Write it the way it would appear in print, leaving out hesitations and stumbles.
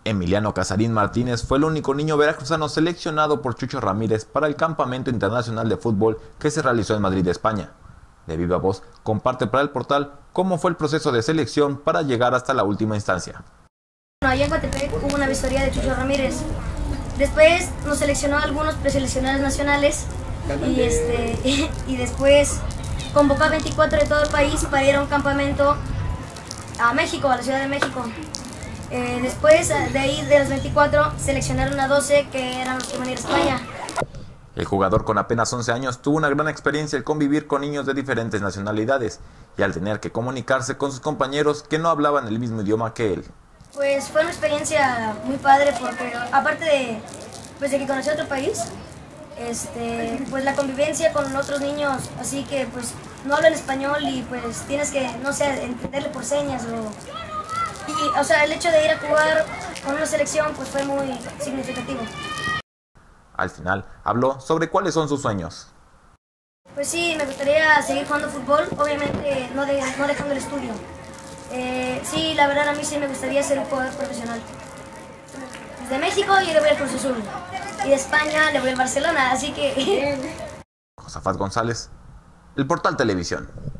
Emiliano Casarín Martínez fue el único niño veracruzano seleccionado por Chucho Ramírez para el Campamento Internacional de Fútbol que se realizó en Madrid, España. De viva voz, comparte para el portal cómo fue el proceso de selección para llegar hasta la última instancia. Allá en Coatepec hubo una visoría de Chucho Ramírez. Después nos seleccionó algunos preseleccionados nacionales y después convocó a 24 de todo el país para ir a un campamento a México, a la Ciudad de México. Después de ahí, de los 24, seleccionaron a 12 que eran los que iban a ir a España. El jugador con apenas 11 años tuvo una gran experiencia al convivir con niños de diferentes nacionalidades y al tener que comunicarse con sus compañeros que no hablaban el mismo idioma que él. Pues fue una experiencia muy padre porque aparte de que conocí otro país, pues la convivencia con otros niños, así que pues no hablan español y pues tienes que, no sé, entenderle por señas o sea, el hecho de ir a jugar con una selección pues fue muy significativo. Al final, habló sobre cuáles son sus sueños. Pues sí, me gustaría seguir jugando fútbol, obviamente no dejando el estudio. Sí, la verdad a mí sí me gustaría ser un jugador profesional. De México yo le voy al Cruz Azul y de España le voy al Barcelona, así que... Josafat González, El Portal Televisión.